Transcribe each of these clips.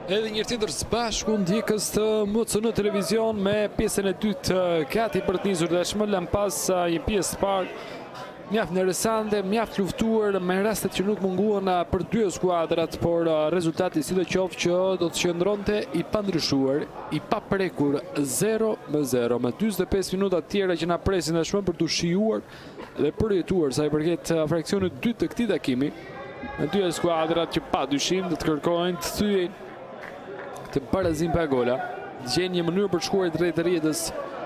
Edhe një tjetër së bashku ndjekës të MCN në televizion me pjesën e dytë gati për të nisur dashmë pas një pjesë të parë mjaft interesante, mjaft luftuar me rastet që nuk munguan për dy skuadrat, por rezultati sidoqoftë që do të qëndronte i pandryshuar, i paprekur 0-0 me 45 minuta të tjera që na presin dashmë për të shijuar dhe përjetuar sa i përket fraksionit dytë të këtij takimi. Me dy skuadrat që padyshim do të kërkojnë të thyejnë të barazim pa gola, gjenë një mënyrë për të shkuar drejt rrjedhës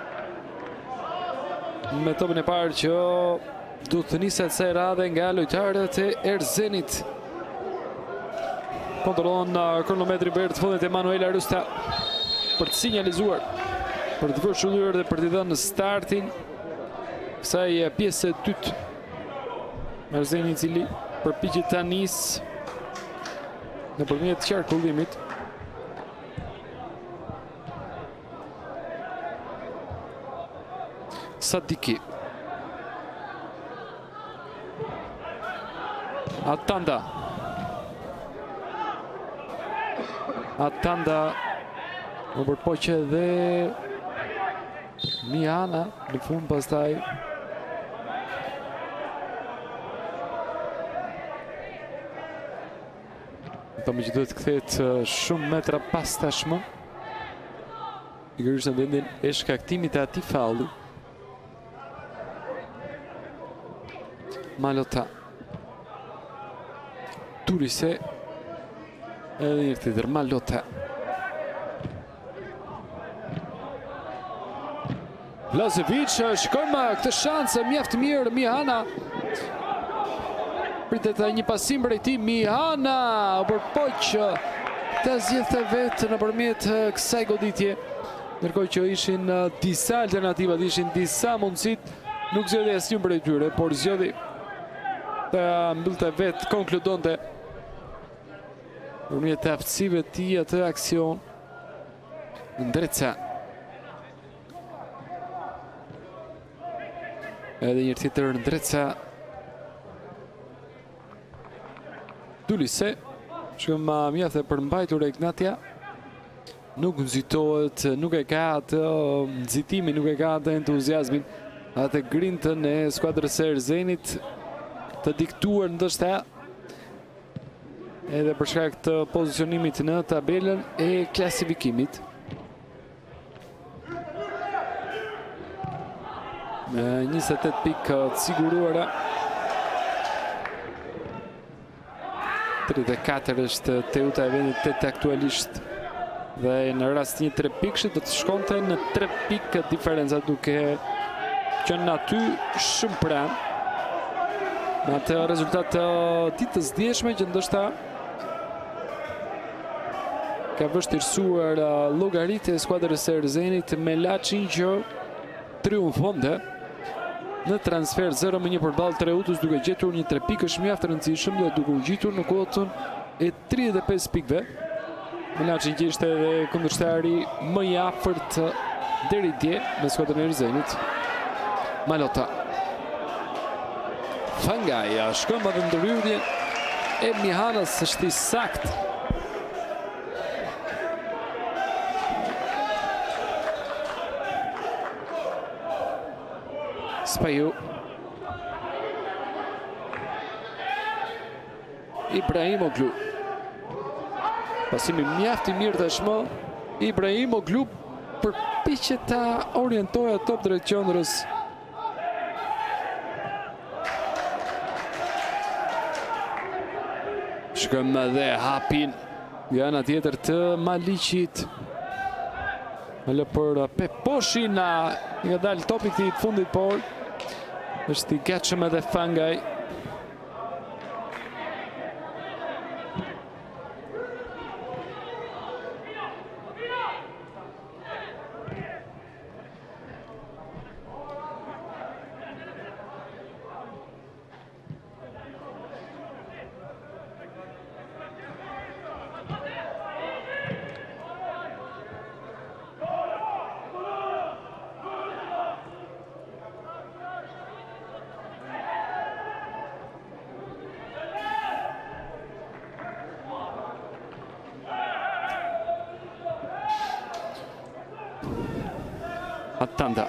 me topin e parë që do të niset sa radhe nga lojtarët e Erzenit. Kontrollon kronometri për të fundit Emanuel Arusta për të sinjalizuar, për të vëshulluar dhe për të dhënë startin kësaj pjese e dytë. Erzeni i cili përpiqet ta nisë nëpërmjet qarkullimit. Sadiki. Atanda më përpoqe dhe Mihana në fund pastaj. Tomi që duhet të kthehet shumë metra pas tashmë. Pikërisht në vendin e shkaktimit të atij falli. Malota. Turise. Edhe një tjetër Malota. Blažević, shikojmë këtë shansë mjaft mirë Mihana. Pritet një pasim prej tij Mihana, përpoq ta zgjedhte vetë nëpërmjet kësaj goditje. Ndërkohë që ishin disa alternativat, ishin disa mundësitë, nuk zgjodhi asnjë prej tyre, por zgjodhi të mbyllte vetë, konkludonte nëpërmjet të aftësive të tij atë aksion. Ndreca. Edhe një tjetër Ndreca. Dulise, shumë mjaft e përmbajtur e Ignatia, nuk nxitohet, nuk e ka atë nxitimin, nuk e ka atë entuziazmin, atë grintën e skuadrës së Erzenit të diktuar ndoshta edhe për shkak të pozicionimit në tabelën e klasifikimit. Me 28 pikë të siguruara. 34 është Teuta e vendit 8 aktualisht dhe në rast një 3 pikësh do të shkonte në 3 pikë diferenca, duke qenë aty shumë pranë me atë rezultat të ditës djeshme që ndoshta ka vështirësuar llogaritë e skuadrës së Erzenit me Laçin që triumfonte në transfer 0-1 përballë Treutës, duke gjetur një 3 pikësh mjaft rëndësishëm dhe duke u gjitur në kuotën e 35 pikëve. Melaçi që ishte edhe kundërshtari më i afërt deri dje me skuadrën e Erzenit. Malota. Fangaja shkon me ndryrjen e Mihanës, është i saktë. Spaju. Ibrahimoglu. Pasimi mjaft i mirë tashmë. Ibrahimoglu përpiqet ta orientojë top drejt qendrës. Shkojmë dhe hapin jana tjetër të Maliqit. Më për Peposhin nga dalë topi këtij të fundit, por është i gatshëm edhe Fangaj. Atanda.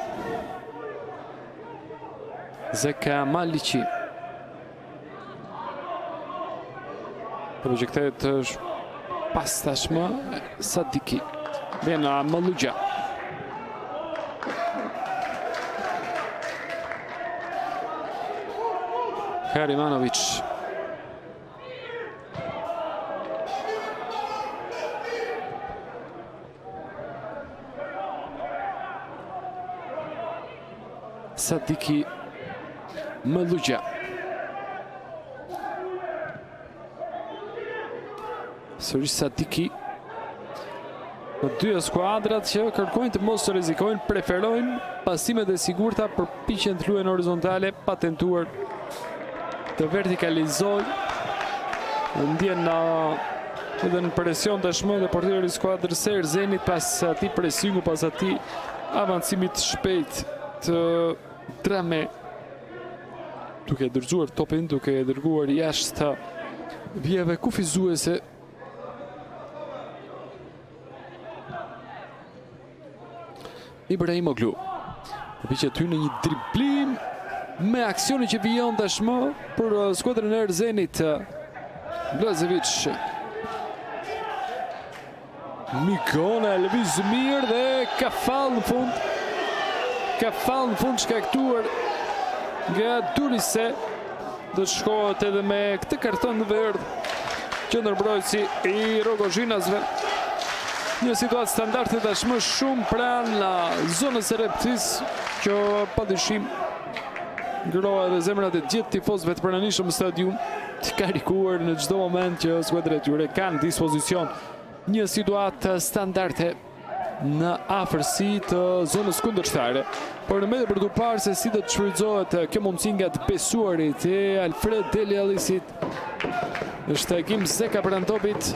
Zeka Maliqi. Projektet është pas tashmë Sadiki. Vjen Malugja. Karimanovic. Sadiki. Malugja. Sërish Sadiki. Në dy skuadrat që kërkojnë të mos të rrezikojnë, preferojnë pasimet e sigurta për përpiqen të luajnë horizontale, pa tentuar të vertikalizojnë. Ndjen edhe në presion tashmë dhe portieri i skuadrës së Erzenit pas atij presingu, pas atij avancimit shpejt të Drame, duke dërzuar topin, duke dërguar jashtë vjeve kufizuese. Ibrahimoglu përpiqet ty në një driblim me aksionin që vijon tashmë për skuadrën e Erzenit. Blazevic. Mikona lëviz mirë dhe ka fall në fund. Ka fall në fund shkaktuar nga Durise. Do të shkohet edhe me këtë karton të verdh qendërmbrojtësi i Rogozhinasve. Një situatë standarde tashmë shumë pranë zonës së Reptis, që padyshim ngrohet edhe zemrat e gjithë tifozëve të pranishëm në stadium, të karikuar në çdo moment që skuadrat e tyre kanë dispozicion një situatë standarde në afërsi të zonës kundërshtare. Por në mendje për të parë se si do të shfrytëzohet kjo mundësi nga të besuarit e Alfred Deli Allisit. Është Hakim Zeka pranë topit.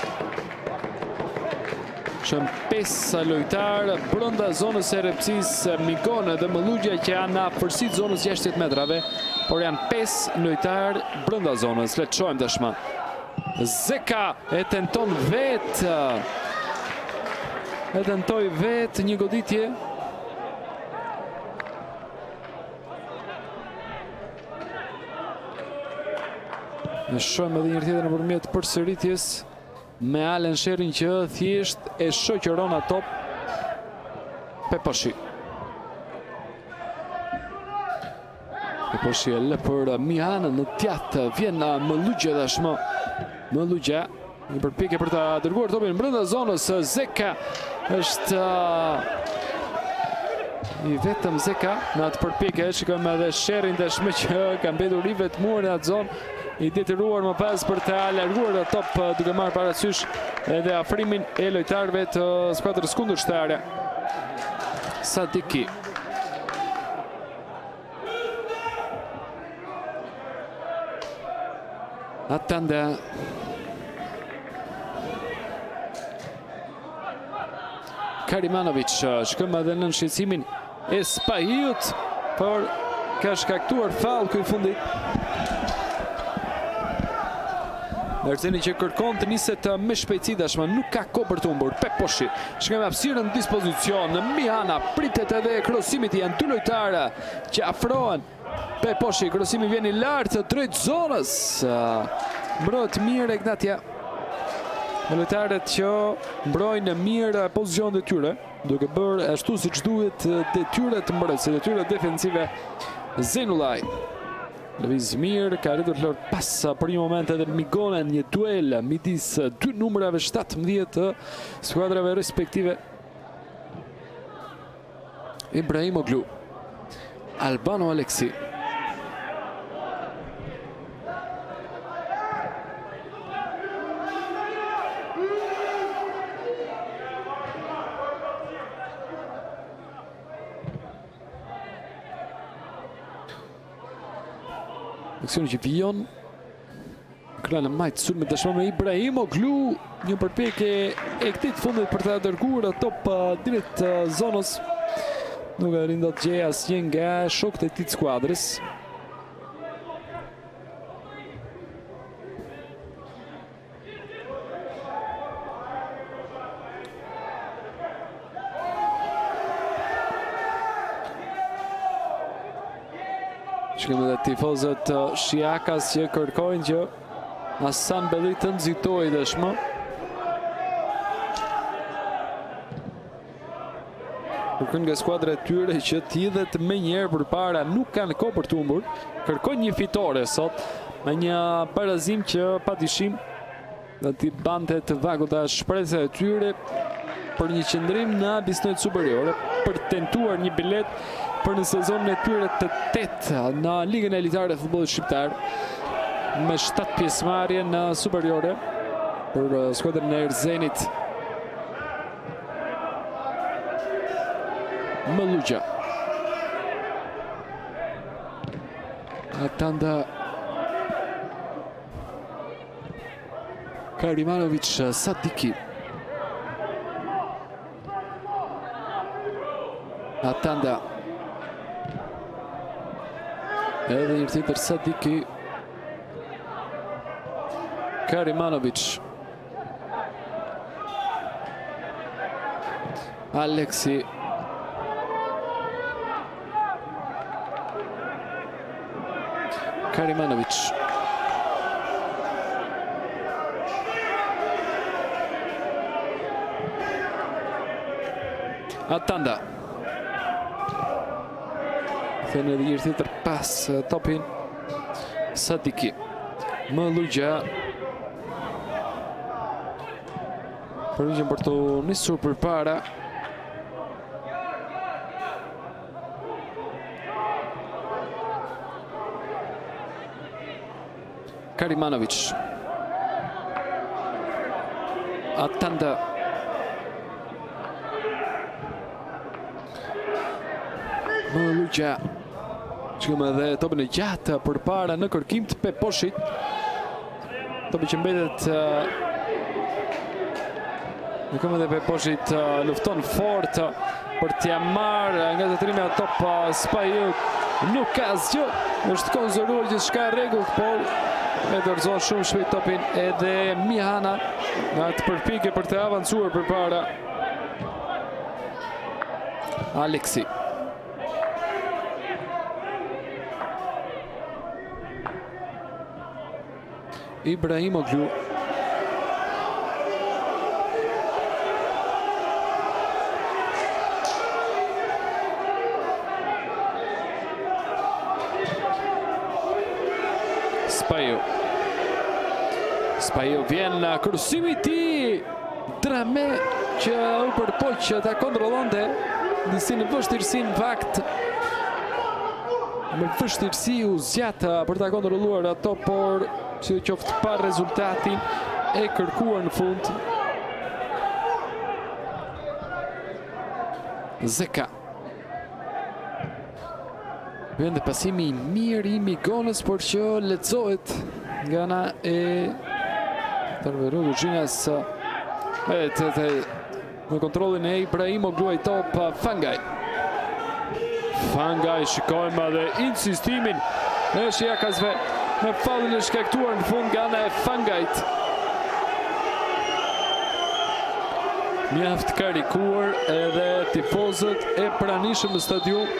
Shën 5 lojtar brenda zonës së Repsis, Mikone dhe Malugja që janë në afërsi të zonës 60 metrave, por janë 5 lojtar brenda zonës. Le të shohim tashmë. Zeka e tenton vetë. E tentoi vetë një goditje. Ne shohim edhe një tjetër nëpërmjet përsëritjes me Alen Sherin që thjesht e shoqëron ato Peposhi. Peposhi e lë për Mihanën në tjatë, vjen Malugja tashmë. Malugja, një përpjekje për ta dërguar topin brenda zonës. Zeka është i vetëm Zeka në atë përpjekje. Shikojmë edhe Sherin tashmë që ka mbetur i vetmuar në atë zonë, i detyruar më pas për të larguar top, duke marrë parasysh edhe afrimin e lojtarëve të skuadrës kundërshtare. Sadiki. Atanda. Karimanovic, shkëm edhe në shqetësimin e Spahiut, por ka shkaktuar faull ky fundit. Erzeni që kërkon të niset me shpejtësi tashmë, nuk ka kohë për të humbur. Peposhi, shkëm hapësirën në dispozicion. Mihana pritet edhe krosimit, janë dy lojtarë që afrohen. Peposhi, krosimi vjen i lartë drejt zonës. Mbrojt mirë Ignatja. Lojtarët që mbrojnë mirë pozicionet e tyre, duke bërë ashtu siç duhet detyrat të mbrojtësit, detyrat defensive. Zenullaj lëviz mirë, ka arritur të lërë pas për një moment edhe Mikone, një duel midis dy numrave 17 të skuadrave respektive. Ibrahimoglu, Albano Aleksi. Aksioni që vijon krana majtë sulme tashmë me Ibrahimoglu, një përpjekje e këtij të fundit për të dërguar top drejt zonës. Nuk arrin dot gjej asnjë nga shokët e tij të skuadrës. Shkemi dhe tifozët të Shiakas që kërkojnë që Hasan Belli të nxitoj dëshmë. Kërkojnë nga skuadra e tyre që t'hidhet me njerë për para, nuk kanë kohë për të humbur. Kërkojnë një fitore sot me një parazim që pa dyshim dhe t'i bante të vaguta shpresat e tyre për një qëndrim në bisnojt superiore, për tentuar një bilet për në sezonën e tyre të 8 në Ligën Elitare e Futbollit Shqiptar, me 7 pjesëmarrje në superiore për skuadrën e Erzenit. Mëllugja. Atanda Karimanovic Sadiki. Atanda. Edhe një tjetër Sadiki. Karimanovic. Aleksi. Karimanovic. Atanda. Thënë edhe një tjetër pas topin Sadiki. Mëllugja. Përgjën për të nisur për para. Karimanovic. Atanda. Mëllugja. Shkëm edhe topin e gjatë për para në kërkim të Peposhit. Topi që mbetet në këmë edhe Peposhit lufton fort për t'ja marrë nga të trimi a top Spajut. Nuk ka asgjë, është konzoluar gjithë shka regullt, por e dorëzon shumë shpejt topin edhe Mihana nga të përpike për të avancuar për para. Aleksi. Ibrahimoglu. Spaju vjen në kërësimi ti Drame që u përpoq që ta kontrollonte nisi në vështirësin vakt. Me vështirësi u zgjata për ta kontrolluar ato, por si do qoftë pa rezultatin e kërkuar në fund. Zeka. Vjen dhe pasimi i mirë i Migonës, por që lexohet nga ana e Tarveru Gjinjas në kontrolin e Ibrahimoglu i top Fangaj. Fangaj, shikojmë dhe insistimin në Shiakasve me fallin e shkaktuar në fund nga ana e Fangajt. Mjaft karikuar edhe tifozët e pranishëm në stadium.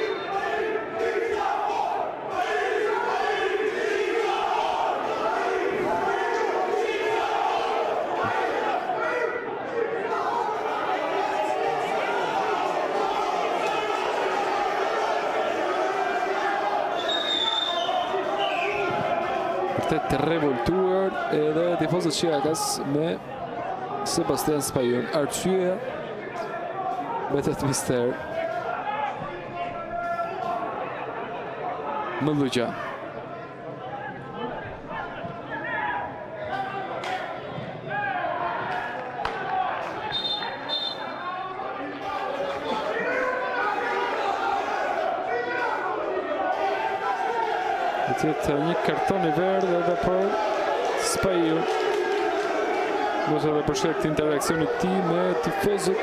Të revoltuar edhe tifozët Shiakas me Sebastian Spajun. Arsye betet mister. Mëllugja. Tjetë një karton i verdh edhe për Spaju. Mos edhe për shkak të interaksionit ti me tifozët.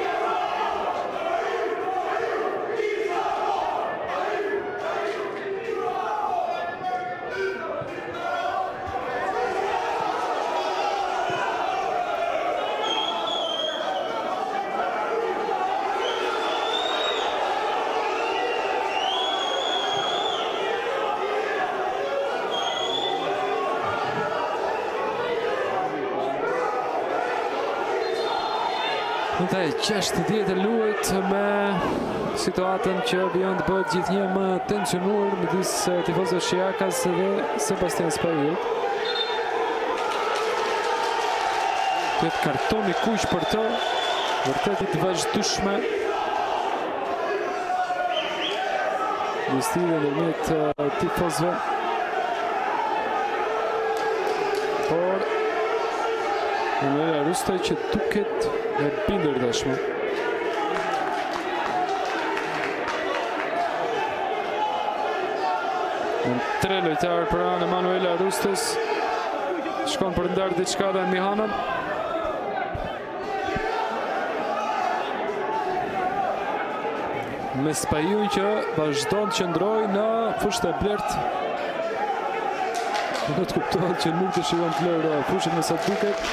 Dhe 60 luajt me situatën që vion të bëhet gjithnjë më tensionuar midis tifozëve Shiakas dhe Sebastian Spajut. Këtë kartoni kuq për të, vërtet i të vazhdueshme. Listide ndërmjet tifozëve. Por Emanuela Rustoj që duket e bindur tashmë. Në 3 lojtarë për anë Emanuela Rustës. Shkon për ndarë diçka dhe Mihanën. Me Spajun që vazhdon të qëndroj në fushën e blert. Nuk të kuptohet që nuk të shikon të lërë fushën e sa duket.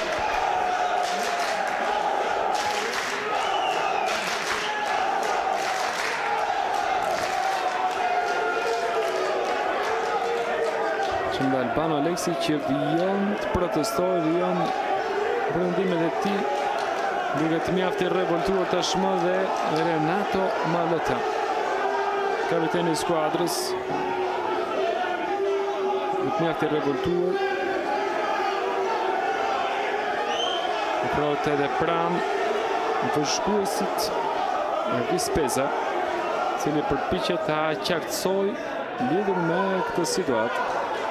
Që nga Albano Aleksi që vijon të protestoj, vijon brëndimet e ti. Duke të mjafti revoltuar tashmë dhe Renato Malota, kapiteni i skuadrës. Duke të mjafti revoltuar. E provët edhe pranë vëzhguesit Elvis Peza, cili përpiqet ta qartësoj lidhur me këtë situatë.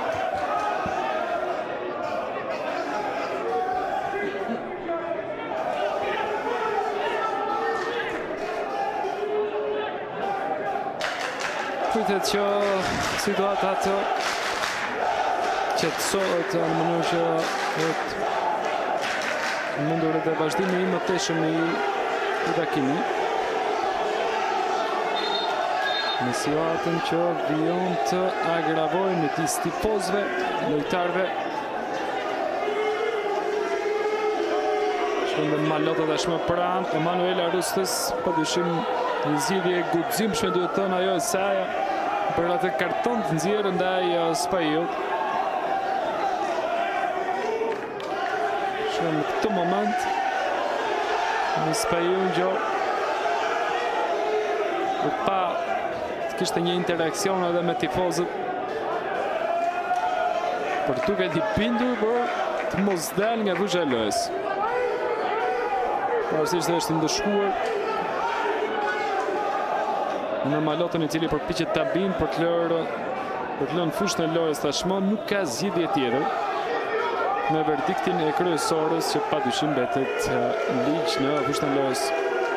Pritet që situata të qetësohet në mënyrë që është mundur edhe vazhdimi i mëtejshëm i takimit. Në situatën që vijon të agravojë midis tifozëve, lojtarëve. Shkon dhe Malota tashmë pranë Emanuela Rustës, padyshim një zgjidhje e guximshme duhet thënë ajo e saj për atë karton të nxjerrë ndaj Spajut. Shumë në këtë moment në Spajun gjo pa të kishte një interakcion edhe me tifozët për duket i bindur për të mos dal nga fusha e lojës. Pavarësisht është ndëshkuar në Malotën, i cili përpiqet ta bind për të lënë fushën e lojës tashmë, nuk ka zgjidhje tjetër me verdiktin e kryesorës që padyshim mbetet ligj në fushën e lojës.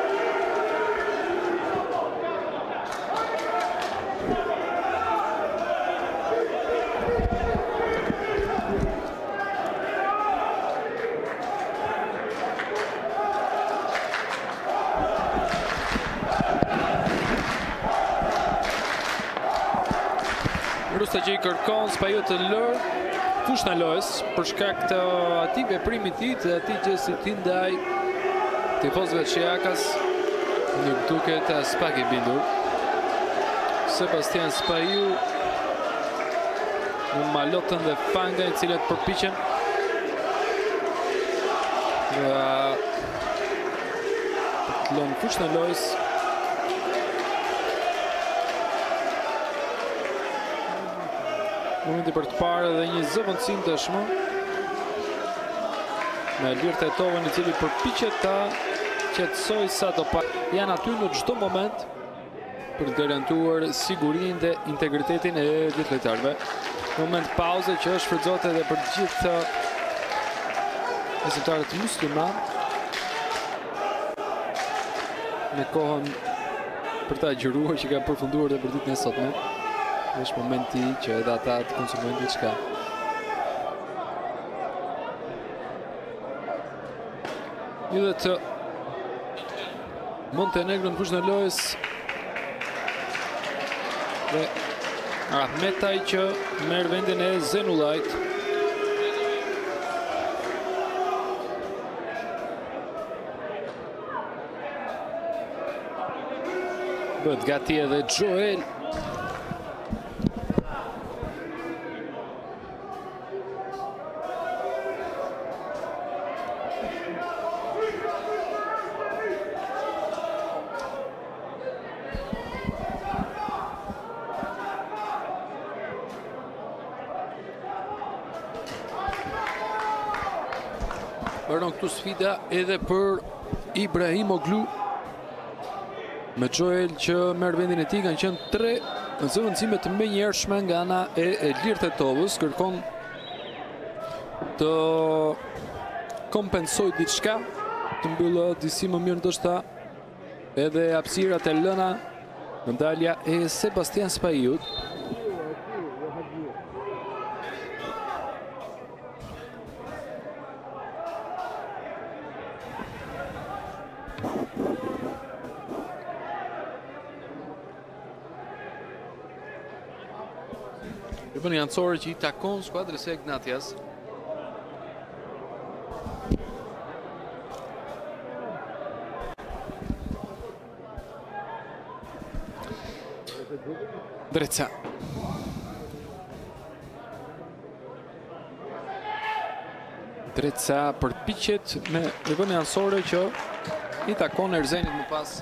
Rustoj që i kërkon Spajut të lërë fushën e lojës për shkak të atij veprimi të tij dhe atij gjestit të ndaj tifozëve të Shiakas. Nuk duket as pak i bindur. Sebastian Spaju në Malotën dhe Fanga, i cilët përpiqen të lënë fushën e lojës. Momenti për të parë dhe një zëvendësim tashmë me Elir Tetovën, i cili përpiqet ta qetësoj sadopak. Janë aty në çdo moment për të garantuar sigurinë dhe integritetin e gjithë lojtarëve. Moment pauze që është shfrytzuar edhe për gjithë viziontarët musliman me kohën për ta agjëruar që kanë përfunduar dhe për ditën e sotme. Është momenti që edhe ata të konsumojnë diçka. Lidhe të Montenegro në fushën e lojës dhe Ahmetaj që merr vendin e Zenullajt. Bëhet gati edhe Joel. Baron këtu sfida edhe për Ibrahimoglu. Me Joel që merr vendin e tij, kanë qenë 3 zëvendësime të menjëhershme nga ana e Elir Tetovës. Kërkon të kompensoj diçka, të mbyllë disi më mirë ndoshta edhe hapësirat e lëna në ndalja e Sebastian Spaiut. Rëbëni anësore që i takon skuadrës e Ignatias. Dreca. Dreca përpiqet me rëbëni anësore që i takon Erzenit më pas.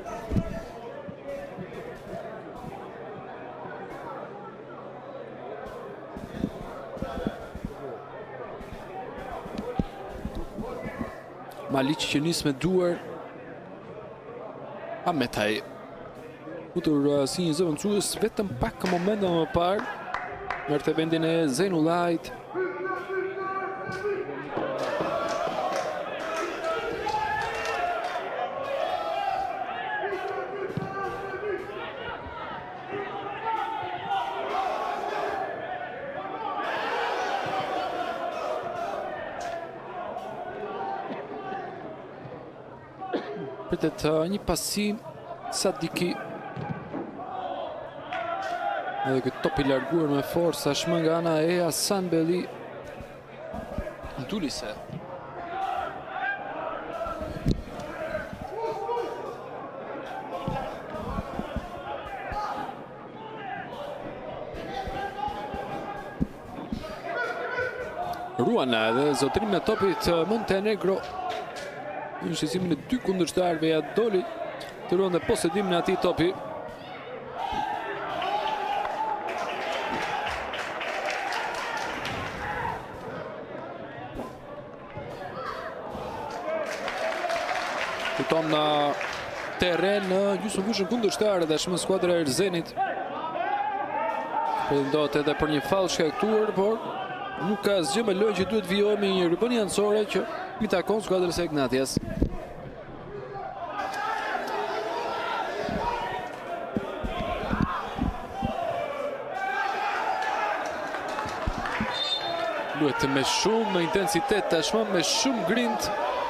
Malic që nis me duar. Ametaj futur si një zëvendësues vetëm pak momente më parë. Merr të vendin e Zenullait. Pritet një pasim Sadiki. Edhe këtë top i larguar me forca shmë nga ana e Hasan Belli. Dulise. Ruana edhe zotrim e topit Montenegro. Në shqisimin e 2 kundërshtarëve ja doli të ruan dhe posedimin e atij topi. Fiton në terren në gjysmëfushën kundërshtarë dhe shmë skuadra e Erzenit. Pretendohet edhe për një faull shkaktuar, por nuk ka asgjë me lojë që duhet vijojë me një rrëbënie anësore që i takon skuadrës e Ignatias. Luhet me shumë intensitet tashmë, me shumë grind.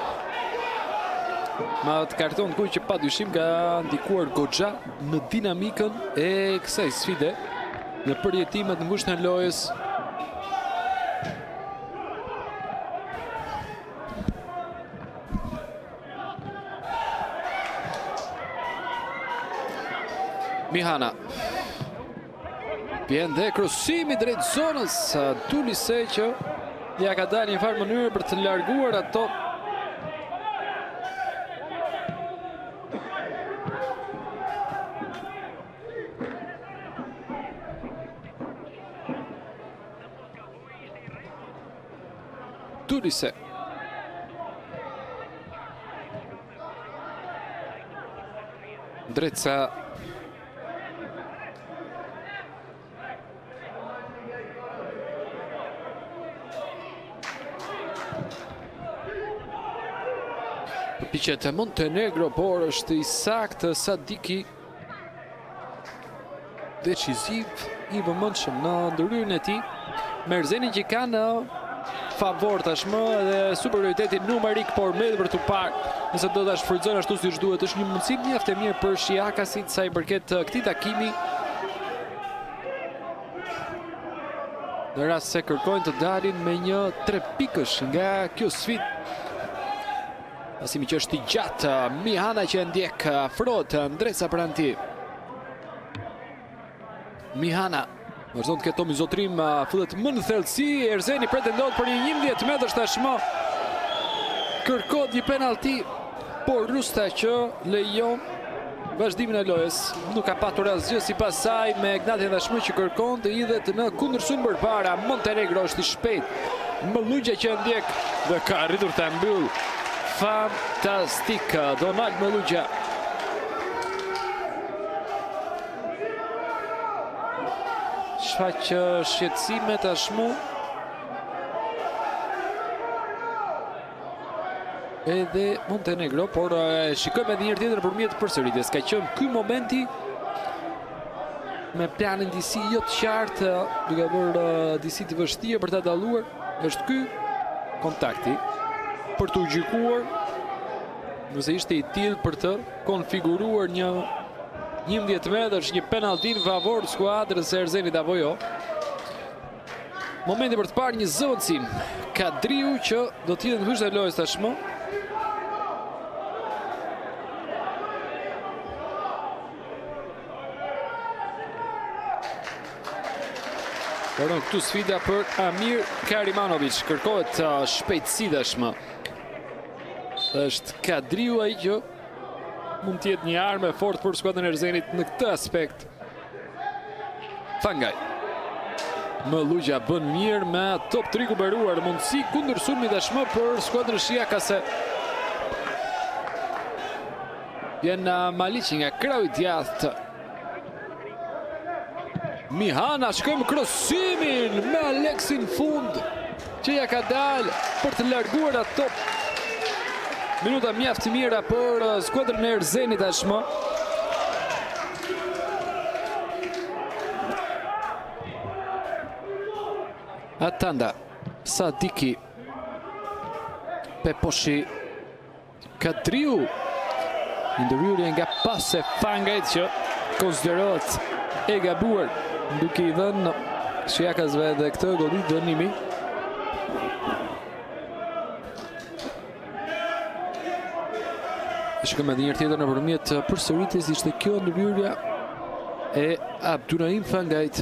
Ma të karton kuj që pa dyshim ka ndikuar goxha në dinamikën e kësaj sfide, në përjetimet në ngushtin e lojës. Mihana. Vjen dhe krosimi drejt zonës Dulise që ja ka dalë një farë mënyrë për të larguar ato. Dulise. Dreca. Përpiqet e Montenegro, por është i saktë Sadiki. Decisiv, i vëmendshëm në ndryrën e tij. Me Erzenin që ka në favor tashmë dhe superioriteti numerik, por me për të parë nëse do ta shfrytëzojnë ashtu siç duhet. Është një mundësi mjaft e mirë për Shiakasit sa i përket këtij takimi. Në rast se kërkojnë të dalin me një 3 pikësh nga kjo sfidë. Pasimi që është i gjatë, Mihana që ndjek afrohet Dreca pranë tij. Mihana vazhdon të ketë Tomi Zotrim, fullet më në thellësi. Erzeni pretendon për një 11 metrash tashmë. Kërkohet një penalti, por Rusta që lejon vazhdimin e lojës. Nuk ka patur asgjë sipas saj, me Ignatian tashmë që kërkon të hidhet në kundërshtim përpara. Montenegro është i shpejt Mëllugja që ndjek dhe ka arritur të mbyll. Fantastik, Donald Mëllugja. Shfaq shqetësime tashmë. Edhe Montenegro, por shikojmë edhe njërë tjetër përmjet përsëritjes. Ka qenë ky momenti me planin disi jo të qartë, duke bërë disi të vështirë për ta dalluar. Është ky kontakti për të gjykuar nëse ishte i tillë për të konfiguruar një 11 metrash, një penalti në favor të skuadrës së Erzenit apo jo. Momenti për të parë një zëvendësim. Kadriu që do të jetë në fyshën e lojës tashmë. Por këtu sfida për Amir Karimanovic. Kërkohet shpejtësi tashmë. Është Kadriu ai që mund të jetë një armë e fortë për skuadrën e Erzenit në këtë aspekt. Fangaj. Mëllugja bën mirë me top të rikuperuar. Mundësi kundër sulmit tashmë për skuadrën Shijacase. Vjen Maliqi nga krau i djathtë. Mihana, shkojmë krosimin me Aleksin fund që ja ka dalë për të larguar atë top. Minuta mjaft të mira për skuadrën e Erzenit tashmë. Atanda, Sadiki, Peposhi, Kadriu. Ndërhyrje nga pas e Fangajt që konsiderohet e gabuar, duke i dhënë Shijacasve edhe këtë godit dënimi. Shikojmë edhe një herë tjetër nëpërmjet përsëritjes, ishte kjo ndërhyrja e Abdurrahim Fangajt.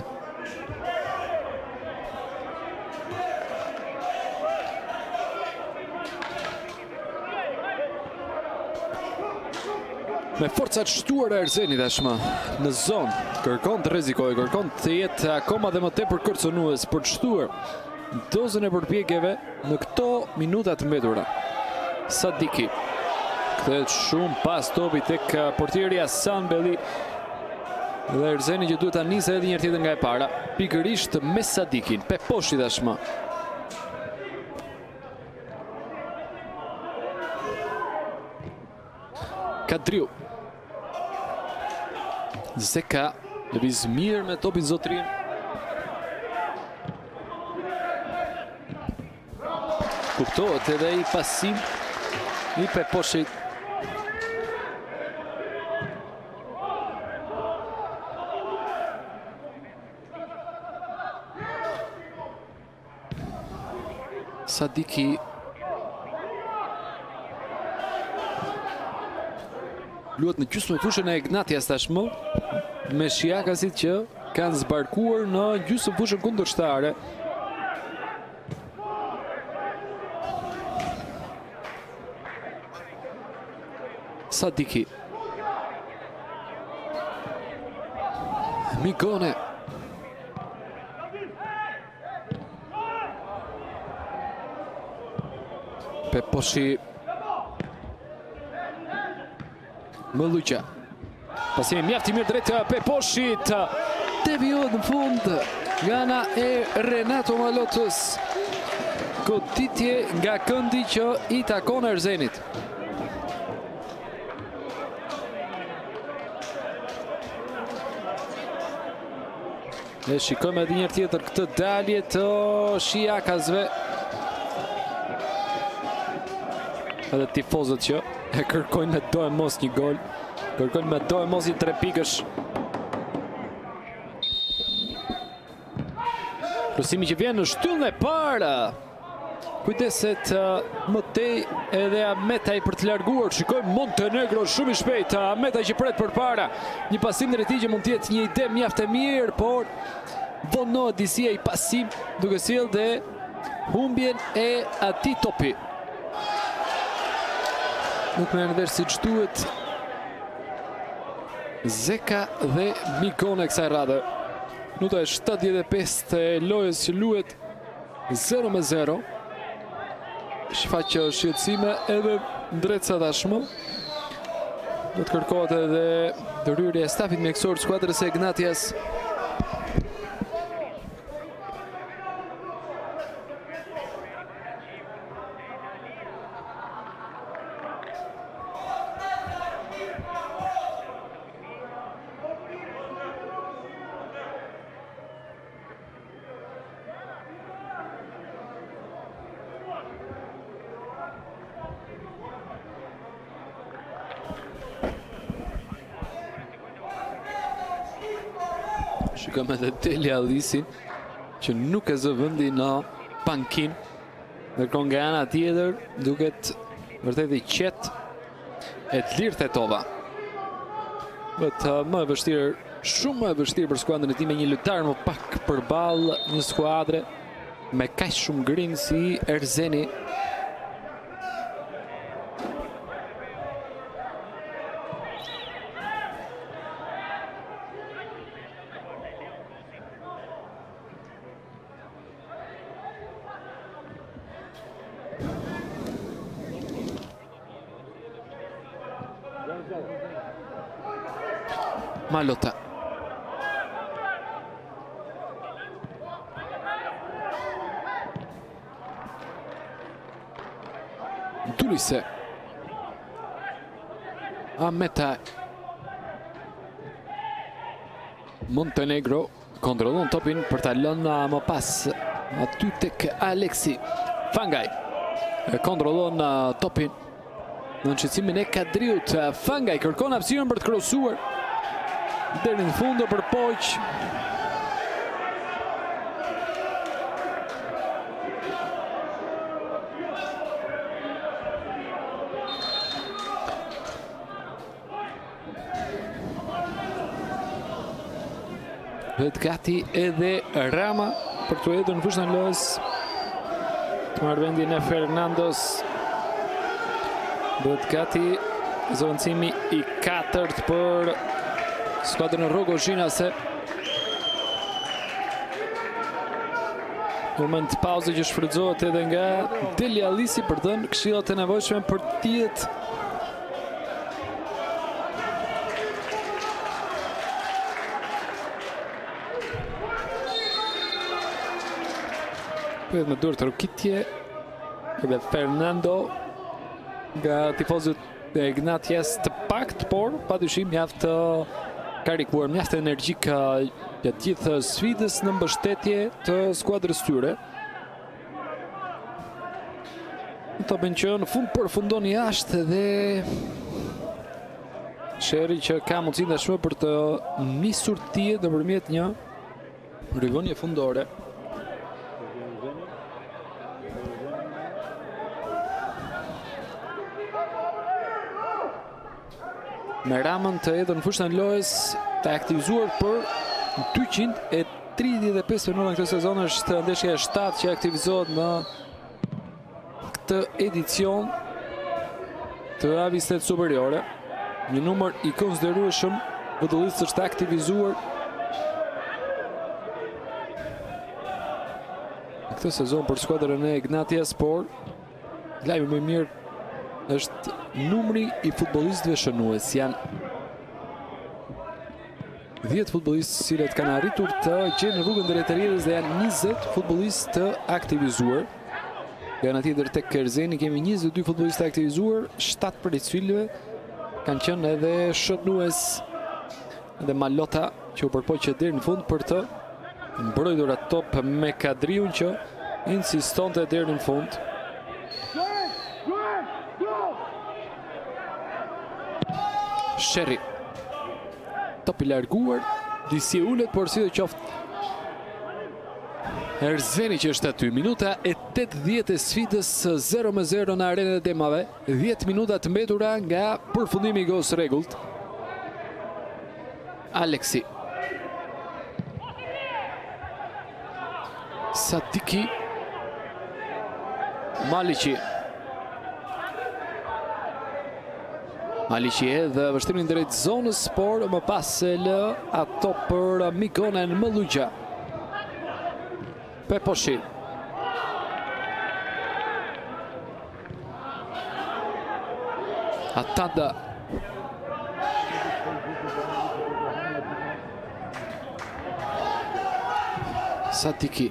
Me forcat shtuar e Erzenit tashmë në zonë, kërkon të rrezikojë, kërkon të jetë akoma dhe më tepër kërcënues për të shtuar dozën e përpjekjeve në këto minuta të mbetura. Sadiki kthehet shumë pas topit tek portieri Hasan Belli. Dhe Erzeni që duhet ta nisë edhe një herë tjetër nga e para, pikërisht me Sadikin. Peposhi tashmë. Kadriu. Zeka lëviz mirë me topin zotrin. Kuptohet edhe i pasim i Peposhit. Sadiki. Luhet në gjysmën e fushën e Ignatias tashmë, me Shijacasit që kanë zbarkuar në gjysmën fushën kundërshtare. Sadiki. Migone. Peposhi. Mëllugja. Pasimi mjaft i mirë drejt Peposhit. Deviohet në fund nga ana e Renato Malotës. Goditje nga këndi që i takon Erzenit. Ne shikojmë edhe një herë tjetër këtë dalje të Shijacasve. Edhe tifozët që e kërkojnë me do e mos një gol. Kërkojnë me do e mos një 3 pikësh. Krosimi që vjen në shtyllën e parë. Kujdeset mëtej edhe Ametaj për të larguar. Shikojmë Montenegro shumë i shpejt. Ametaj që pret për para. Një pasim në reti që mund tjetë një ide mjaft e mirë, por vonohet disia i pasim duke sjellë dhe humbjen e atij topi. Nuk me nëvesh si që duhet Zeka dhe Migone kësaj radhe. Minuta e 75 e lojës që luhet 0-0. Shfaq shqetësime edhe ndërsa tashmë. Do të kërkohet edhe ndërhyrja e stafit mjekësor të skuadrës së Ignatias. Shikëm edhe Deli Allisin, që nuk e zë vendi në pankin. Ndërkohë nga ana tjetër duket vërtet i qetë e të lirë Tetova. Vetë më e vështirë, shumë më e vështirë për skuadrën e tij me një lojtar më pak përballë një skuadre me kaq shumë grim si Erzeni. Malota. Dulise. Ameta. Montenegro kontrollon topin për ta lënë më pas aty tek Aleksi. Fangaj kontrollon topin në shqetësimin e Kadriut. Fangaj kërkon hapësirën për të krosuar deri në fund për Poq. Vetë gati edhe Rama për të hedhur në fushën e lojës. Të marrë vendin e Fernandos. Vetë gati zoncimi i 4 për skuadrën e Rogozhinase. Moment pauze që shfrytëzohet edhe nga Deli Allisi për të dhënë këshillat e nevojshme për të jetë me dur të rukitje edhe Fernando nga tifozët e Ignatias të pakt, por padyshim mjaft karikuar, mjaft energjik gjatë gjithë sfidës në mbështetje të skuadrës tyre. Topin që në fund përfundon jashtë dhe Sheri që ka mundësi tashmë për të nisur tije nëpërmjet një rivonje fundore. Me Ramën të hedhur në fushën e lojës, të aktivizuar për 235 minuta në këtë sezon. Është ndeshja e 7 që aktivizohet në këtë edicion të A27 superiore. Një numër i konsiderueshëm futbollistësh është aktivizuar në këtë sezon për skuadrën e Ignatias, por lajmi më i mirë është numri i futbollistëve shënues. Janë 10 futbollistë cilët kanë arritur të gjenë rrugën drejt të rrjedhës dhe janë 20 futbollistë të aktivizuar. Nga ana tjetër tek Erzeni kemi 22 futbollistë aktivizuar, 7 prej cilëve kanë qenë edhe shënues. Dhe Malota që u përpoqet deri në fund për të mbrojtur atë top me Kadriun që insistonte deri në fund. Sheri. Top i larguar, disi ullet, por si dhe qoftë Erzeni që është aty. Minuta e 80 e sfidës 0-0 në arenën e Demave. 10 minuta të mbetura nga përfundimi i gos rregullt. Aleksi. Sadiki. Maliqi. Maliqi edhe vështrimin drejt zonës, por më pas e lë ato për Mikonen Mëllugja. Peposhi. Atanda. Sadiki.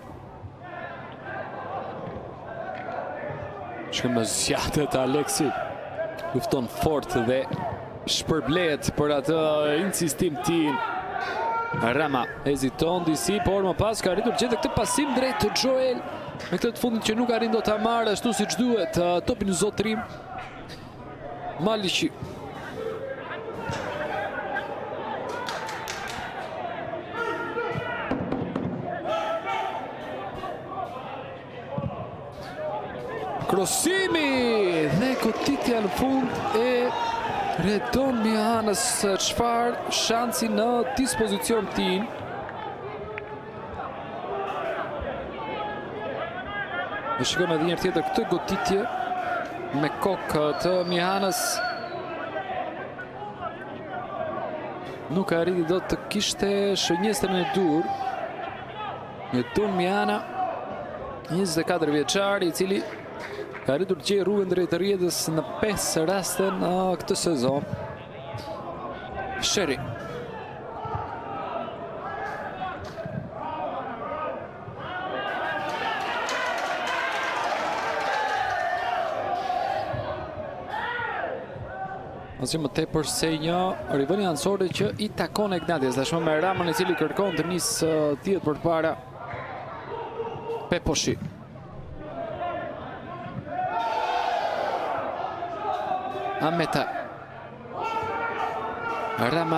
Shkëm zgjatet Aleksi. Lufton fort dhe shpërblet për atë insistim tim. Rama heziton disi, por më pas ka arritur gjetë këtë pasim drejt të Joel. Me këtë të fundit që nuk arrin do ta marrë ashtu siç duhet topin në zotrim. Maliqi. Krosimi dhe goditja në fund e Redon Mihanës, çfarë shansi në dispozicion tin. Ne shikojmë edhe një herë tjetër këtë goditje me kokë të Mihanës. Nuk arriti do të kishte shënjestën e dur. Redon Mihana, 24 vjeçar, i cili ka arritur të gjejë rrugën drejt rrjedhës në 5 raste në këtë sezon. Sheri. Asnjë më tepër se një rivali anësore që i takon Ignatias tashmë me Ramën, i cili kërkon të nisë thjet përpara Peposhi. Ameta. Rama.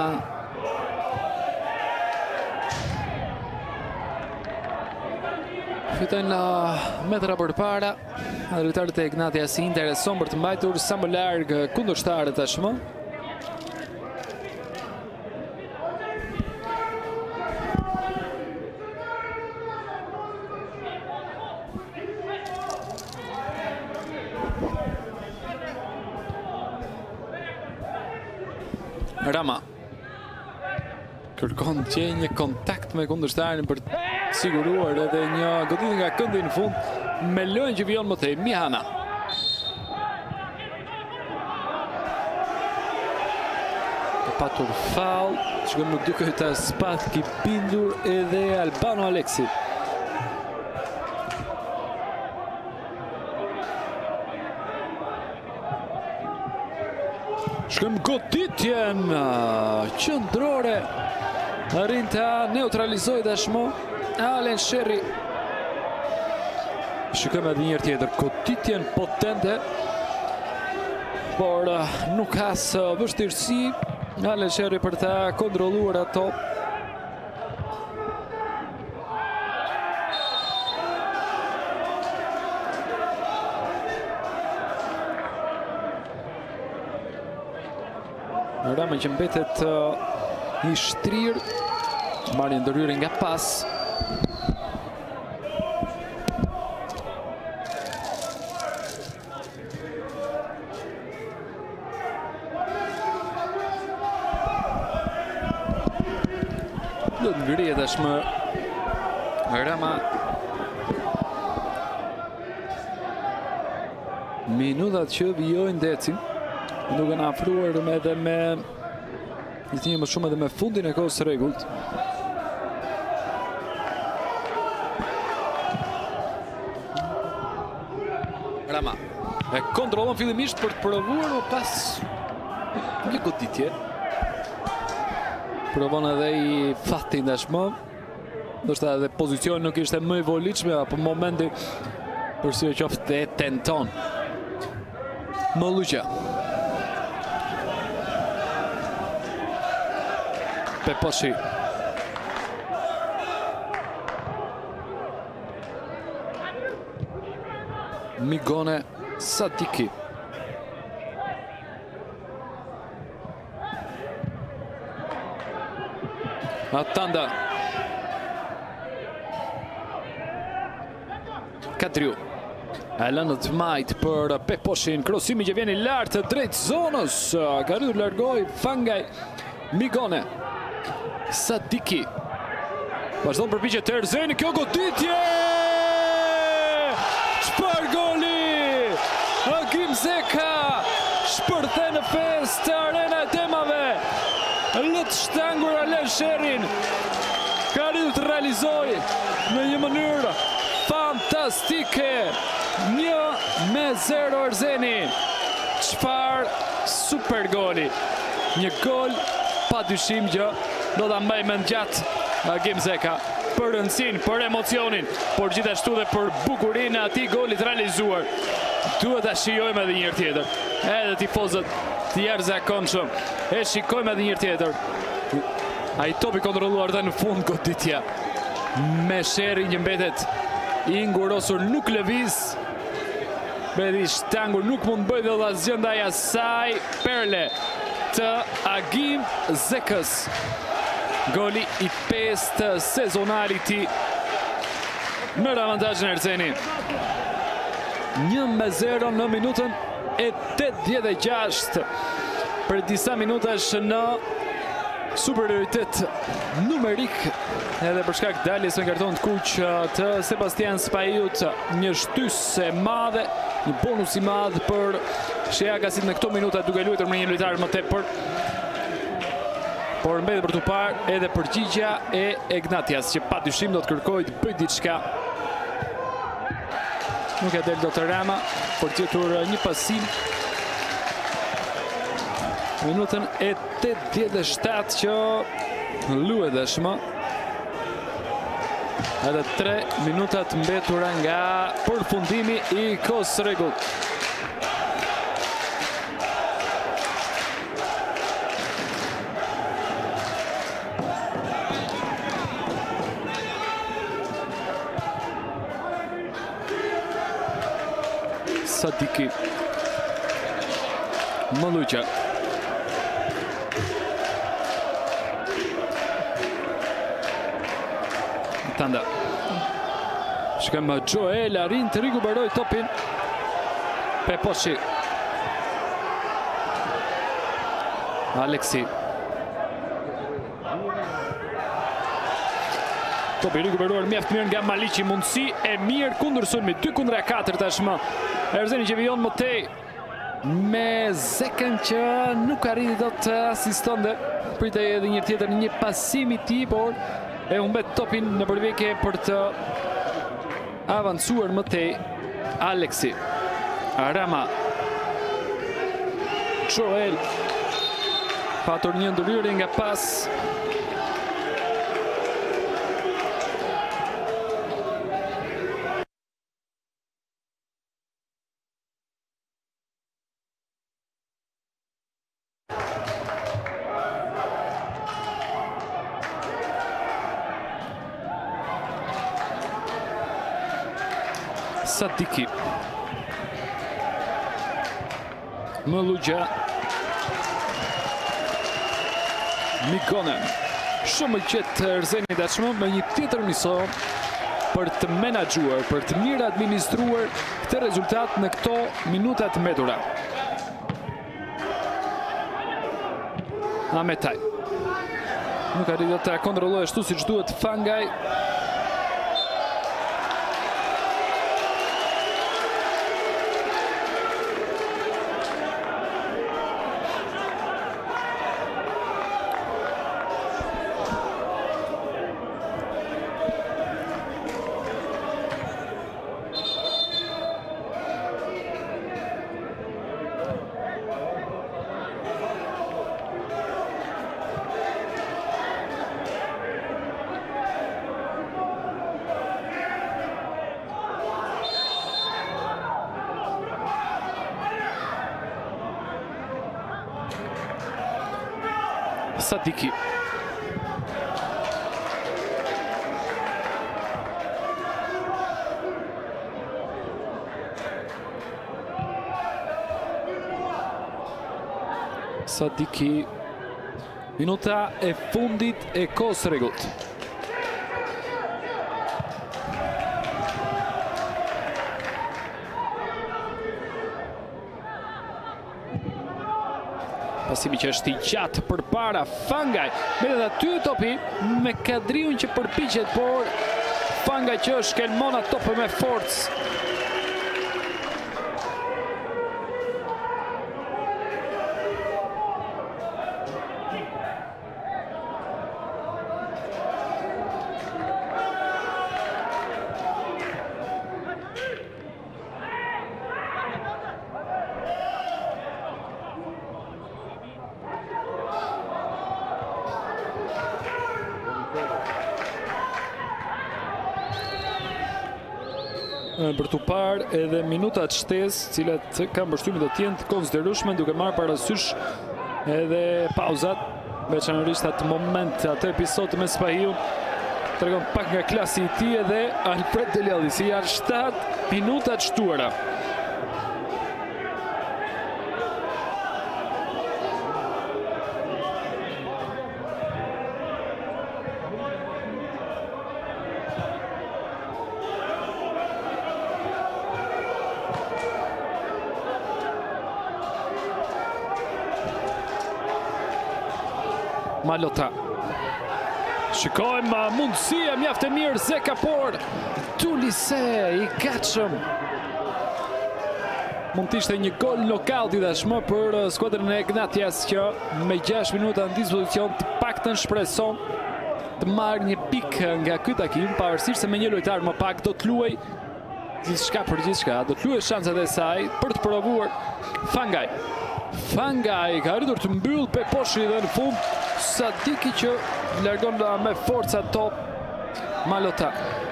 Fiton metra përpara. Drejtarët e Ignatias i intereson për të mbajtur sa më larg kundërshtarët tashmë. Rama kërkon të gjejë një kontakt me kundërshtarin për të siguruar edhe një goditje nga këndi në fund me lojën që vijon më tej. Mihana. Ka patur faull, shkon nuk duke të spat ki bindur edhe Albano Aleksi. Shkëm goditjen qëndrore. Arrin të neutralizoj tashmë Alen Sherri. Shikojmë edhe një herë tjetër goditjen potente, por nuk ka vështirësi Alen Sherri për ta kontrolluar ato. Rama që mbetet i shtrirë, marrë ndërhyrje nga pas. Do të ngrihet tashmë Rama. Minutat që vijojnë decin. Nuk kanë afruar edhe me një më shumë edhe me fundin e kohës rregullt. Rama e kontrollon fillimisht për të provuar më pas një goditje. Provon edhe i fatin tashmë. Ndoshta edhe pozicioni nuk ishte më i volitshëm, apo momenti përsi e qoftë e tenton. Molluqa. Peposhi. Migone Sadiki. Atanda. Kadriu. E lënë të majtë për Peposhin. Krosimi që vjen i lartë drejt zonës. Ka rritur largoj Fangaj. Migone Sadiki. Vazhdon përpiqje të Erzeni, kjo goditje! Çfarë goli! Hakim Zeka shpërthe në fest Arena e Temave. Lët shtangur Alen Sherin ka arritur të realizoj në një mënyrë fantastike. 1-0 Erzeni. Çfarë super goli. Një gol pa dyshim që do ta mbaj mend gjatë Gimzeka për rëndësinë, për emocionin, por gjithashtu dhe për bukurinë e atij golit realizuar. Duhet ta shijojmë edhe një herë tjetër. Edhe tifozët të jashtëzakonshëm e shikojmë edhe një herë tjetër. Ai topi kontrolluar dhe në fund goditja me Sherin që mbetet i ngurosur, nuk lëviz. Bedi shtangur, nuk mund bëj dhe asgjë ndaj asaj perle të Agim Zekës. Goli i 5 të sezonalit i në avantazhin e Erzeni. 1-0 në minutën e 86. Për disa minutash në superioritet numerik edhe për shkak daljes me karton të kuq të Sebastian Spajut, një shtysë e madhe, një bonus i madh për Sheagasit në këto minuta duke luajtur me një lojtar më tepër. Por mbetet për tu parë edhe përgjigja e Ignatias që padyshim do të kërkojë të bëjë diçka. Nuk e del dot Rama për të gjetur një pasim. Minutën e 87 që luhet tashmë. Edhe 3 minuta të mbetura nga përfundimi i kohës së rregullt. Sadiki Maluqa Tanda shkem Joel arrin të rikuperoj topin Peposhi Aleksi topi rikuperuar mjaft mirë nga Maliqi, mundësi e mirë kundër sulmit, 2-4 tashmë. Erzeni që vijon më tej me Zekën që nuk arriti dot të asistonte. Pritej edhe një tjetër, një pasim i tij, por e humbet topin në përvjekje për të avancuar më tej. Aleksi Rama Joel patur një ndërhyrje nga pas. Sadiki Maluqa Mikonen. Shumë qetë Erzeni tashmë me një tjetër mision për të menaxhuar, për të mirë administruar këtë rezultat në këto minuta të mbetura. Ametaj nuk arriti të kontrollojë ashtu siç duhet Fangaj. Sadiki Sadiki minuta e fundit e kohës së rregullt. Pasimi që është i gjatë për para Fangaj. Mbetet aty topi me Kadriun që përpiqet, por Fangaj që shkelmon atë topë me forcë. për t'u parë edhe minutat shtesë, cilat kanë përshtypjen do të jenë të konsiderueshme, duke marrë parasysh edhe pauzat, veçanërisht atë moment, atë episod me Spahiun, tregon pak nga klasi i tij edhe Alfred Delialli, si janë 7 minuta të shtuara. Malota. Shikojmë mundësia mjaft e mirë Zeka, por Tulise i gatshëm. Mund të ishte një gol knockout i tashmë për skuadrën e Ignatias, që me 6 minuta në dispozicion të paktën shpreson të marrë një pikë nga ky takim, pavarësisht se me një lojtar më pak do të luaj gjithçka për gjithçka, do të luaj shanset e saj për të provuar. Fangaj ka arritur të mbyll Peposhi dhe në fund Sadiki që largon me forca top Malota.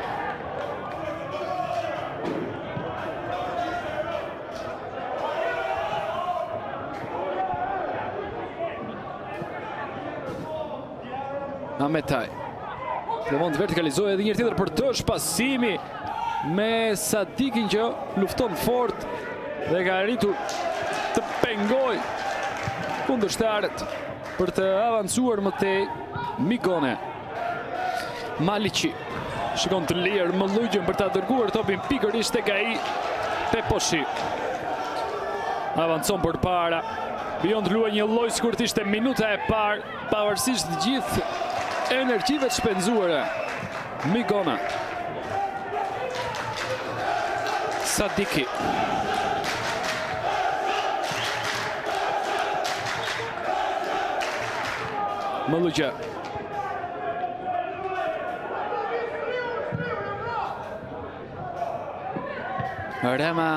Ametaj. Devon të vertikalizohet edhe një tjetër për të shpasimi me Sadikin që lufton fort dhe ka arritur të pengoj kundërshtarët për të avancuar më tej. Migone. Maliqi shikon të lirë më lujgjën për ta dërguar topin pikërisht tek ai Peposhi. Avancon për para. Vion të luaj një lloj sikur të ishte minuta e parë, pavarësisht të gjithë energjive të shpenzuara. Migona. Sadiki. Mëllugja. Rema.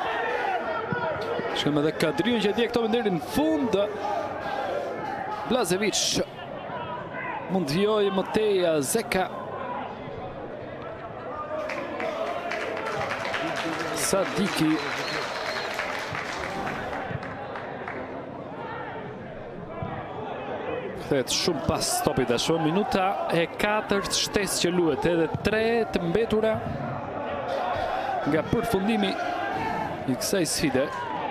Shkëm edhe Kadriun që dje këto më deri në fund. Blazevic. Mund të vjojë më tej Zeka. Sadiki. Kthehet shumë pas stopit ashtu. Minuta e 4 shtesë që luhet, edhe 3 të mbetura nga përfundimi i kësaj sfide.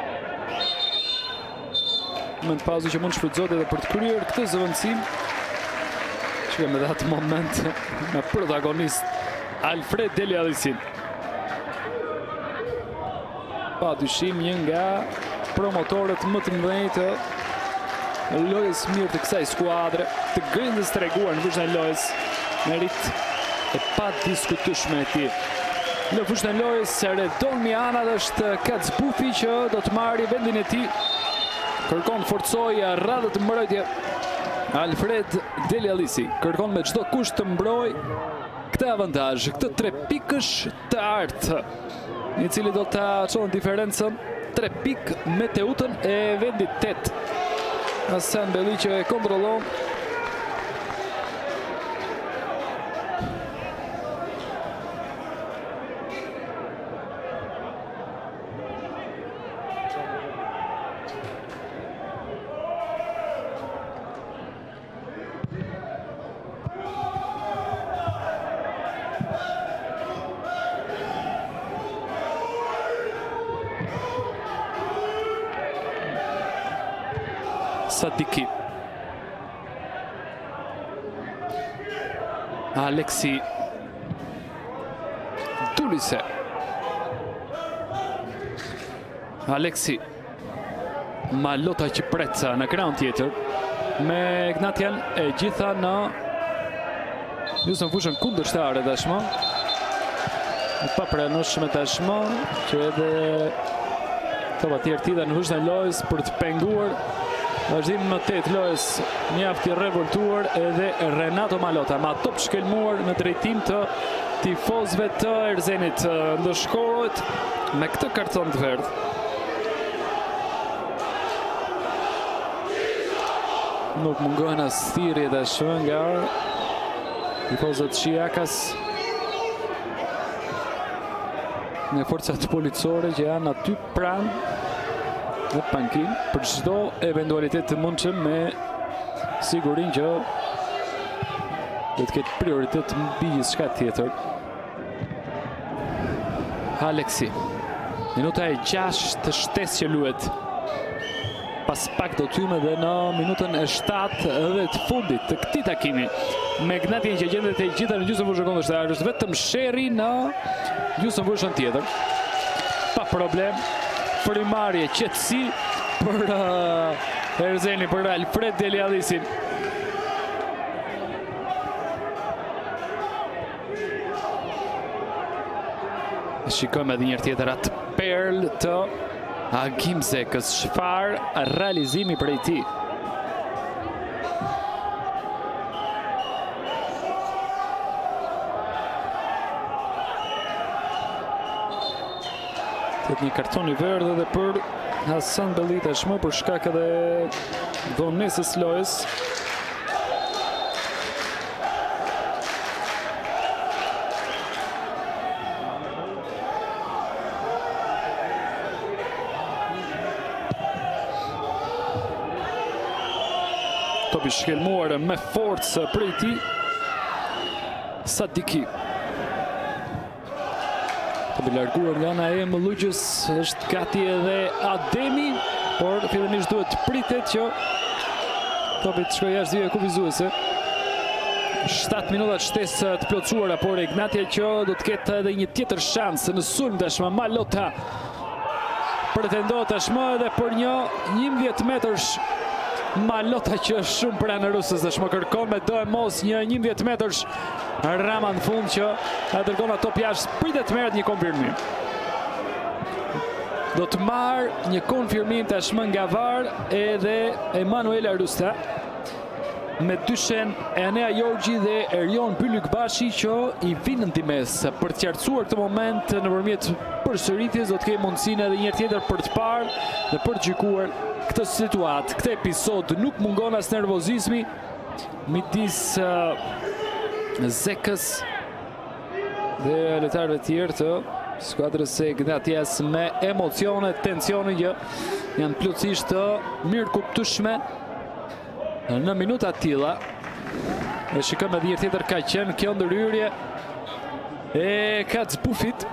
Moment pauze që mund shfrytëzohet edhe për të kryer këtë zëvendësim. Shikojmë edhe atë moment me protagonist Alfred Delialli. Pa dyshim një nga promotorët më të mëdhenj të lojës mirë të kësaj skuadre, të grindës të reguar në fushën e lojës, merit e pa diskutueshme e tij. Në fushën e lojës Redon Miana është Kacbufi që do të marrë vendin e tij. Kërkon forcoj radhë të mbrojtje Alfred Delialli. Kërkon me çdo kusht të mbroj këtë avantazh, këtë 3 pikësh të artë, i cili do ta çon diferencën 3 pikë me Teutën e vendit 8. Hasan Belli që e kontrollon. Sadiki. Aleksi. Tulise. Aleksi. Malota që preca në krahun tjetër. Me Ignatian e gjitha në fushën kundërshtare tashmë. Pa pranueshme tashmë që edhe topa tjerë tida në fushën e lojës për të penguar vazhdimin më të lojës, mjaft i revoltuar edhe Renato Malota, ma top shkelmuar në drejtim të tifozëve të Erzenit. Ndëshkohet me këtë karton të verdh. Nuk mungohen as thirrje tashmë nga tifozët Shiakas. në forcat policore që janë aty pranë në pankinë për çdo eventualitet të mundshëm, me sigurinë që do të ketë prioritet mbi gjithçka tjetër. Aleksi, minuta e 6 të shtesë që luhet. Pas pak do t'yme dhe në minutën e 7 dhe të fundit të këtij takimi, me Gnatien që gjendet e gjitha në gjysmëfushën kundërshtar. Është vetëm Sherri në gjysmëfushën tjetër. Pa problem, frimarje, qetësi për Erzeni, për Alfred Deliallisin. Shikojmë edhe njërë tjetër atë perl të Agimzekës, çfarë realizimi prej tij. Një karton i verdh edhe për Hasan Belli tashmë për shkak edhe vonesës lojës. Topi shkelmuar me forcë prej tij Sadiki. Topi larguar nga ana e Mlugjës, është gati edhe Ademi, por fillimisht duhet të pritet që topi të shkojë jashtë zyrë kufizuese. 7 minuta shtesë të plotësuara, por Ignatia që do të ketë edhe një tjetër shans në sulm tashmë. Malota pretendon tashmë edhe për një 11 metrësh. Malota që është shumë pranë rusës tashmë, kërkon me do e mos një 11 metrësh. Rama në fund që e dërgon ato jashtë, pritet të merret një konfirmim. Do të marrë një konfirmim tashmë nga VAR edhe Emanuela Rusta, me dyshen Enea Jorgji dhe Erjon Bylykbashi që i vinë në dimes. Për të qartësuar këtë moment nëpërmjet përsëritjes, do të kemi mundësinë edhe një tjetër për të parë dhe për të gjykuar këtë situatë, këtë episod. Nuk mungon as nervozizmi midis Zekës dhe lojtarëve tjerë të skuadrës së Ignatias, me emocione, tensione që janë plotësisht të mirë kuptueshme në minuta të tilla. E shikojmë edhe një tjetër ka qenë kjo ndërhyrje e Kacbufit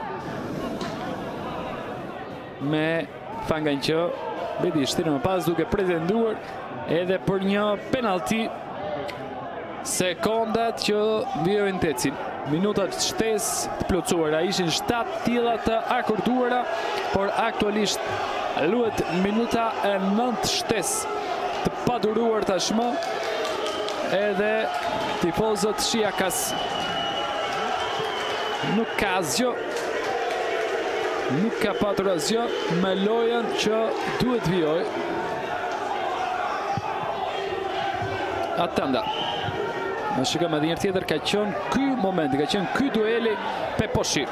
me Fangan që bedi shtirë më pas duke pretenduar edhe për një penalti. Sekondat që vijojnë tecin. Minutat shtesë të plotësuara, ishin 7 tilla të akorduara, por aktualisht luhet minuta e 9 shtesë të paduruar tashmë. Edhe tifozët Shiakas nuk ka asgjë, nuk ka patur asgjë me lojën që duhet vijoj. Atanda. Në shikëm edhe njërë tjetër, ka qenë ky moment, ka qenë ky dueli Peposhi.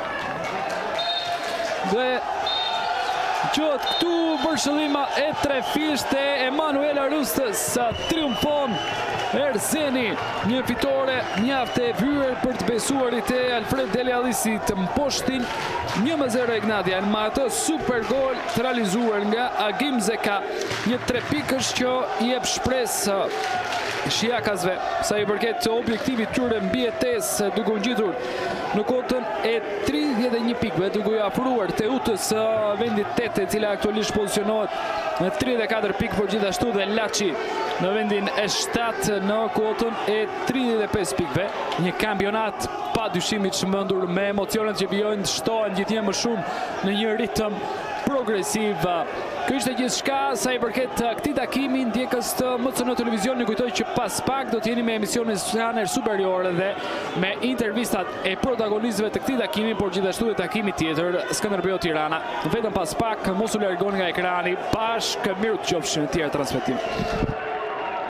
Dhe gjohet këtu bërshëllima e trefisht e Emanuela Rustës, triumfon Erzeni, një fitore mjaft e vyer për të besuarit e Alfred Deliallisi të mposhtin 1-0 Ignatia, me atë super gol të realizuar nga Agimzeka, një 3 pikësh që i jep shpresë Shiakasve sa i përket objektivit tyre mbijetesë, duke u ngjitur në kotën e 31 pikëve, duke u afruar Teutës vendit 8, e cila aktualisht pozicionohet në 34 pikë, por gjithashtu dhe Laçi në vendin e 7 në kotën e 35 pikëve. Një kampionat pa dyshimit çmendur, me emocionet që vijojnë të shtohen gjithnjë më shumë në një ritëm progresiv. Kjo ishte gjithçka sa i përket këtij takimi. Ndjekës të MCN Televizion, kujtoj që pas pak do të jeni me emisionin Janer Superior dhe me intervistat e protagonistëve të këtij takimi, por gjithashtu e takimit tjetër Skënderbeu Tirana. Vetëm pas pak, mos u largoni nga ekrani, bashkë miru të qofshin në tjerë transmetim.